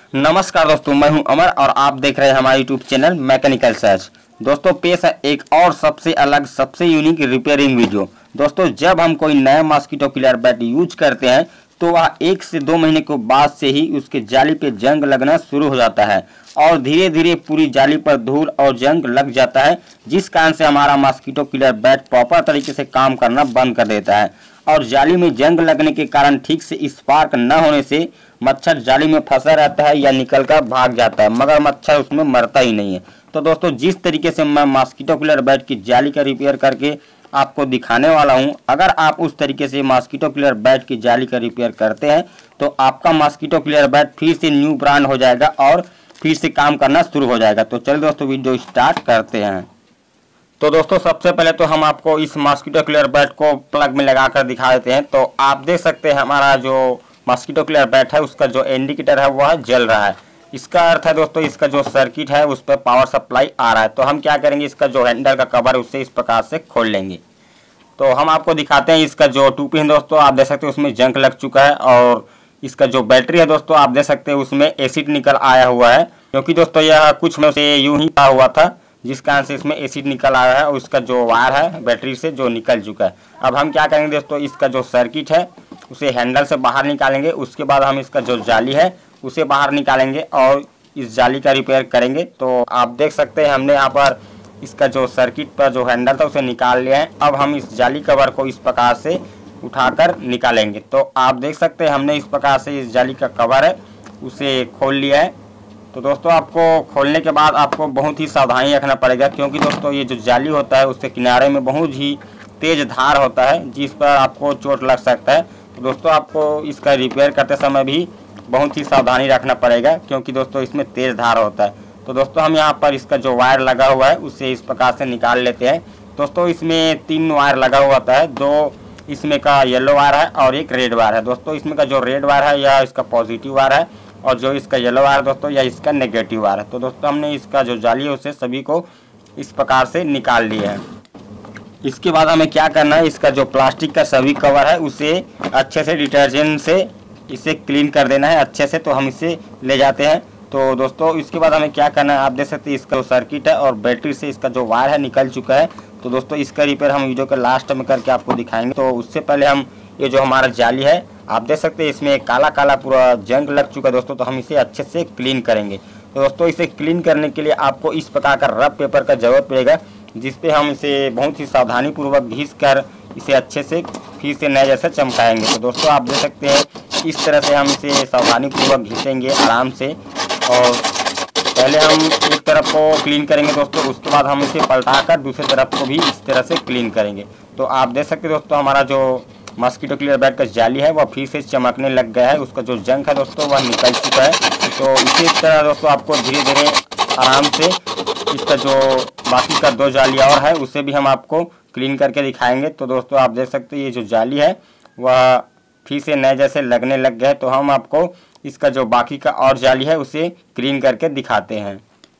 नमस्कार दोस्तों, मैं हूं अमर और आप देख रहे हैं हमारा यूट्यूब चैनल मैकेनिकल सर्च। दोस्तों पेश है एक और सबसे अलग सबसे यूनिक रिपेयरिंग वीडियो। दोस्तों जब हम कोई नया मॉस्किटो किलर बैट यूज करते हैं तो वह 1 से 2 महीने के बाद से ही उसके जाली पे जंग लगना शुरू हो जाता है और धीरे धीरे पूरी जाली पर धूल और जंग लग जाता है, जिस कारण से हमारा मॉस्किटो किलर बैट प्रॉपर तरीके से काम करना बंद कर देता है। और जाली में जंग लगने के कारण ठीक से स्पार्क न होने से मच्छर जाली में फंसा रहता है या निकलकर भाग जाता है, मगर मच्छर उसमें मरता ही नहीं है। तो दोस्तों जिस तरीके से मैं मॉस्किटो किलर बैट की जाली का रिपेयर करके आपको दिखाने वाला हूं, अगर आप उस तरीके से मॉस्किटो किलर बैट की जाली का रिपेयर करते हैं तो आपका मॉस्किटो किलर बैट फिर से न्यू ब्रांड हो जाएगा और फिर से काम करना शुरू हो जाएगा। तो चलिए दोस्तों वीडियो स्टार्ट करते हैं। तो दोस्तों सबसे पहले तो हम आपको इस मॉस्किटो किलर बैट को प्लग में लगाकर दिखा देते हैं। तो आप देख सकते हैं हमारा जो मॉस्किटो किलर बैट है उसका जो इंडिकेटर है वह जल रहा है। इसका अर्थ है दोस्तों इसका जो सर्किट है उस पर पावर सप्लाई आ रहा है। तो हम क्या करेंगे, इसका जो हैंडल का कवर है उससे इस प्रकार से खोल लेंगे। तो हम आपको दिखाते हैं इसका जो टू पिन दोस्तों आप देख सकते हैं उसमें जंग लग चुका है और इसका जो बैटरी है दोस्तों आप देख सकते हैं उसमें एसिड निकल आया हुआ है, क्योंकि दोस्तों यह कुछ में से यूं ही आ हुआ था जिस कारण से इसमें एसिड निकल आया है और उसका जो वायर है बैटरी से जो निकल चुका है। अब हम क्या करेंगे दोस्तों, इसका जो सर्किट है उसे हैंडल से बाहर निकालेंगे। उसके बाद हम इसका जो जाली है उसे बाहर निकालेंगे और इस जाली का रिपेयर करेंगे। तो आप देख सकते हैं हमने यहाँ पर इसका जो सर्किट पर जो हैंडल था उसे निकाल लिया है। अब हम इस जाली कवर को इस प्रकार से उठाकर निकालेंगे। तो आप देख सकते हैं हमने इस प्रकार से इस जाली का कवर है उसे खोल लिया है। तो दोस्तों आपको खोलने के बाद आपको बहुत ही सावधानी रखना पड़ेगा, क्योंकि दोस्तों ये जो जाली होता है उसके किनारे में बहुत ही तेज धार होता है जिस पर आपको चोट लग सकता है। तो दोस्तों आपको इसका रिपेयर करते समय भी बहुत ही सावधानी रखना पड़ेगा, क्योंकि दोस्तों इसमें तेज धार होता है। तो दोस्तों हम यहाँ पर इसका जो वायर लगा हुआ है उसे इस प्रकार से निकाल लेते हैं। दोस्तों इसमें 3 वायर लगा हुआ होता है, 2 इसमें का येलो वायर है और एक रेड वायर है। दोस्तों इसमें का जो रेड वायर है यह इसका पॉजिटिव वायर है और जो इसका येलो वायर दोस्तों यह इसका नेगेटिव वायर है। तो दोस्तों हमने इसका जो जाली है उसे सभी को इस प्रकार से निकाल लिया है। इसके बाद हमें क्या करना है, इसका जो प्लास्टिक का सभी कवर है उसे अच्छे से डिटर्जेंट से इसे क्लीन कर देना है अच्छे से। तो हम इसे ले जाते हैं। तो दोस्तों इसके बाद हमें क्या करना है, आप देख सकते हैं इसका जो सर्किट है और बैटरी से इसका जो वायर है निकल चुका है। तो दोस्तों इसका रिपेयर हम वीडियो के लास्ट में करके आपको दिखाएंगे। तो उससे पहले हम ये जो हमारा जाली है आप देख सकते हैं इसमें काला काला पूरा जंग लग चुका है दोस्तों। तो हम इसे अच्छे से क्लीन करेंगे। तो दोस्तों इसे क्लीन करने के लिए आपको इस प्रकार का रफ पेपर का जरूरत पड़ेगा, जिसपे हम इसे बहुत ही सावधानी पूर्वक घिस कर इसे अच्छे से फिर से नए जैसे चमकाएंगे। तो दोस्तों आप देख सकते हैं इस तरह से हम इसे सावधानी पूर्वक घिसेंगे आराम से। और पहले हम एक तरफ को क्लीन करेंगे दोस्तों, उसके बाद हम इसे पलटाकर दूसरी तरफ को भी इस तरह से क्लीन करेंगे। तो आप देख सकते हैं दोस्तों हमारा जो मॉस्किटो किलर बैट का जाली है वह फिर से चमकने लग गया है, उसका जो जंग है दोस्तों वह निकल चुका है। तो इसी तरह दोस्तों आपको धीरे धीरे आराम से इसका जो बाकी का 2 जाली और है उसे भी हम आपको क्लीन करके दिखाएंगे। तो दोस्तों आप देख सकते हैं ये जो जाली है वह फिर से नए जैसे लगने लग गए। तो हम आपको इसका जो बाकी का और जाली है उसे क्लीन करके दिखाते हैं।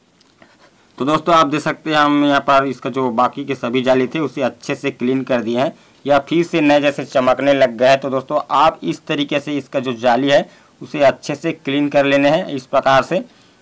तो दोस्तों आप देख सकते हैं हम यहाँ पर इसका जो बाकी के सभी जाली थे उसे अच्छे से क्लीन कर दिए हैं, या फिर से नए जैसे चमकने लग गए हैं। तो दोस्तों आप इस तरीके से इसका जो जाली है उसे अच्छे से क्लीन कर लेने हैं इस प्रकार से।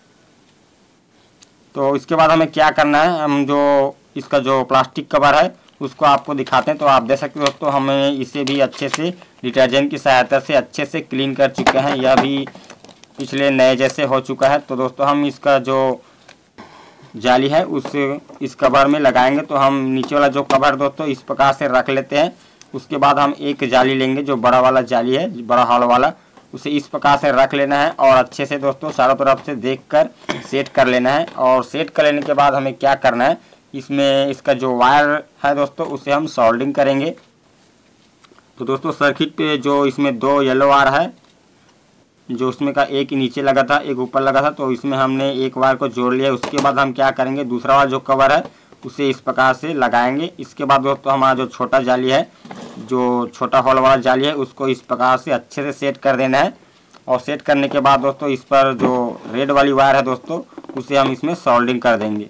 तो इसके बाद हमें क्या करना है, हम जो इसका जो प्लास्टिक कवर है उसको आपको दिखाते हैं। तो आप देख सकते हो दोस्तों हमें इसे भी अच्छे से डिटर्जेंट की सहायता से अच्छे से क्लीन कर चुके हैं, यह भी पिछले नए जैसे हो चुका है। तो दोस्तों हम इसका जो जाली है उसे इस कवर में लगाएंगे। तो हम नीचे वाला जो कवर दोस्तों इस प्रकार से रख लेते हैं। उसके बाद हम एक जाली लेंगे जो बड़ा वाला जाली है, बड़ा हॉल वाला, उसे इस प्रकार से रख लेना है और अच्छे से दोस्तों चारों तरफ से देखकर सेट कर लेना है। और सेट कर लेने के बाद हमें क्या करना है, इसमें इसका जो वायर है दोस्तों उसे हम सोल्डरिंग करेंगे। तो दोस्तों सर्किट पे जो इसमें 2 येलो वायर है, जो उसमें का एक नीचे लगा था एक ऊपर लगा था, तो इसमें हमने एक वायर को जोड़ लिया। उसके बाद हम क्या करेंगे, दूसरा वाला जो कवर है उसे इस प्रकार से लगाएंगे। इसके बाद दोस्तों हमारा जो छोटा जाली है, जो छोटा होल वाला जाली है, उसको इस प्रकार से अच्छे से सेट कर देना है। और सेट करने के बाद दोस्तों इस पर जो रेड वाली वायर है दोस्तों उसे हम इसमें सोल्डरिंग कर देंगे।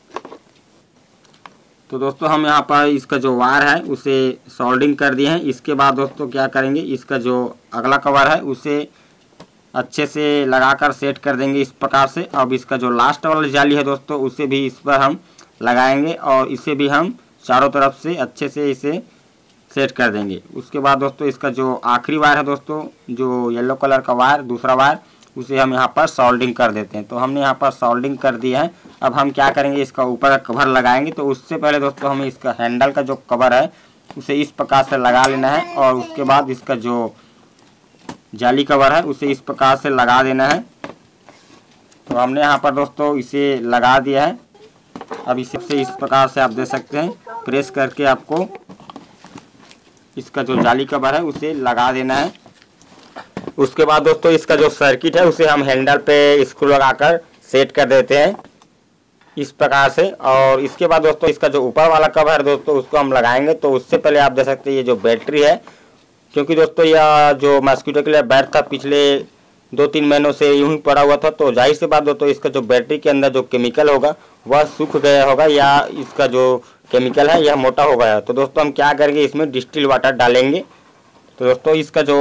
तो दोस्तों हम यहाँ पर इसका जो वायर है उसे सोल्डरिंग कर दिए हैं। इसके बाद दोस्तों क्या करेंगे, इसका जो अगला कवर है उसे अच्छे से लगाकर सेट कर देंगे इस प्रकार से। अब इसका जो लास्ट वाला जाली है दोस्तों उसे भी इस पर हम लगाएंगे और इसे भी हम चारों तरफ से अच्छे से इसे सेट कर देंगे। उसके बाद दोस्तों इसका जो आखिरी वायर है दोस्तों, जो येलो कलर का वायर, दूसरा वायर, उसे हम यहाँ पर सोल्डिंग कर देते हैं। तो हमने यहाँ पर सोल्डिंग कर दिया है। अब हम क्या करेंगे, इसका ऊपर का कवर लगाएंगे। तो उससे पहले दोस्तों हमें इसका हैंडल का जो कवर है उसे इस प्रकार से लगा लेना है और उसके बाद इसका जो जाली कवर है उसे इस प्रकार से लगा देना है। तो हमने यहाँ पर दोस्तों इसे लगा दिया है। अब इसे इस प्रकार से आप देख सकते हैं, प्रेस करके आपको इसका जो जाली कवर है उसे लगा देना है। उसके बाद दोस्तों इसका जो सर्किट है उसे हम हैंडल पे स्क्रू लगाकर सेट कर देते हैं इस प्रकार से। और इसके बाद दोस्तों इसका जो ऊपर वाला कवर है दोस्तों उसको हम लगाएंगे। तो उससे पहले आप देख सकते हैं ये जो बैटरी है, क्योंकि दोस्तों यह जो मॉस्किटो किलर बैट था पिछले 2-3 महीनों से यूं ही पड़ा हुआ था, तो जाहिर सी बात दोस्तों इसका जो बैटरी के अंदर जो केमिकल होगा वह सूख गया होगा या इसका जो केमिकल है यह मोटा हो गया है। तो दोस्तों हम क्या करेंगे, इसमें डिस्टिल वाटर डालेंगे। तो दोस्तों इसका जो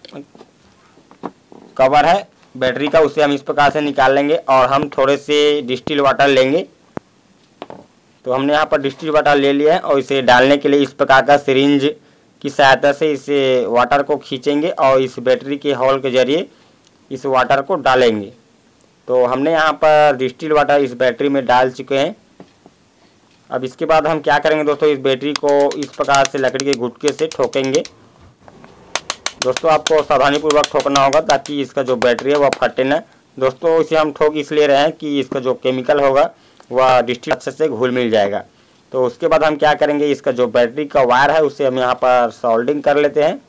कवर है बैटरी का उसे हम इस प्रकार से निकाल लेंगे और हम थोड़े से डिस्टिल वाटर लेंगे। तो हमने यहाँ पर डिस्टिल वाटर ले लिया है और इसे डालने के लिए इस प्रकार का सिरिंज की सहायता से इसे वाटर को खींचेंगे और इस बैटरी के होल के जरिए इस वाटर को डालेंगे। तो हमने यहाँ पर डिस्टिल वाटर इस बैटरी में डाल चुके हैं। अब इसके बाद हम क्या करेंगे दोस्तों, इस बैटरी को इस प्रकार से लकड़ी के गुटके से ठोकेंगे। दोस्तों आपको सावधानीपूर्वक ठोकना होगा ताकि इसका जो बैटरी है वह फटे ना। दोस्तों इसे हम ठोक इसलिए रहे हैं कि इसका जो केमिकल होगा वह डिस्टिल अच्छे से घुल मिल जाएगा। तो उसके बाद हम क्या करेंगे, इसका जो बैटरी का वायर है उसे हम यहाँ पर सोल्डिंग कर लेते हैं।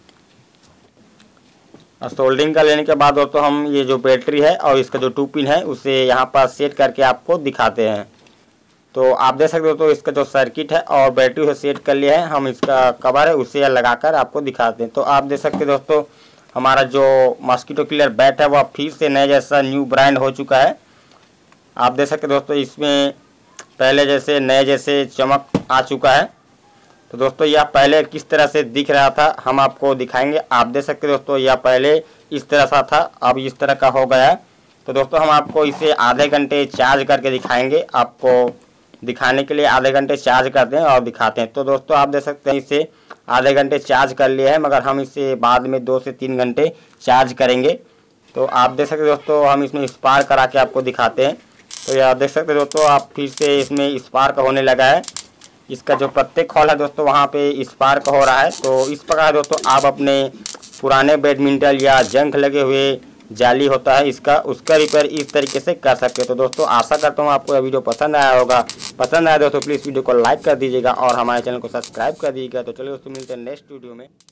और सोल्डिंग कर लेने के बाद दोस्तों हम ये जो बैटरी है और इसका जो 2 पिन है उसे यहाँ पर सेट करके आपको दिखाते हैं। तो आप देख सकते हो दोस्तों इसका जो सर्किट है और बैटरी से सेट कर लिया है, हम इसका कवर है उसे लगाकर आपको दिखाते हैं। तो आप देख सकते हैं दोस्तों हमारा जो मॉस्किटो किलर बैट है वह फिर से नया जैसा न्यू ब्रांड हो चुका है। आप देख सकते हैं दोस्तों इसमें पहले जैसे नए जैसे चमक आ चुका है। तो दोस्तों यह पहले किस तरह से दिख रहा था हम आपको दिखाएंगे। आप देख सकते हैं दोस्तों यह पहले इस तरह सा था, अब इस तरह का हो गया है। तो दोस्तों हम आपको इसे आधे घंटे चार्ज करके दिखाएंगे। आपको दिखाने के लिए आधे घंटे चार्ज करते हैं और दिखाते हैं। तो दोस्तों आप देख सकते हैं इसे आधे घंटे चार्ज कर लिया है, मगर हम इसे बाद में 2 से 3 घंटे चार्ज करेंगे। तो आप देख सकते हैं दोस्तों हम इसमें स्पार्क करा के आपको दिखाते हैं। तो यह देख सकते हैं दोस्तों आप फिर से इसमें स्पार्क होने लगा है। इसका जो प्रत्येक हॉल है दोस्तों वहाँ पे स्पार्क हो रहा है। तो इस प्रकार दोस्तों आप अपने पुराने बैडमिंटन या जंग लगे हुए जाली होता है इसका, उसका रिपेयर इस तरीके से कर सकते हो। तो दोस्तों आशा करता हूँ आपको यह वीडियो पसंद आया होगा। पसंद आया दोस्तों प्लीज़ वीडियो को लाइक कर दीजिएगा और हमारे चैनल को सब्सक्राइब कर दीजिएगा। तो चलिए दोस्तों मिलते हैं नेक्स्ट वीडियो में।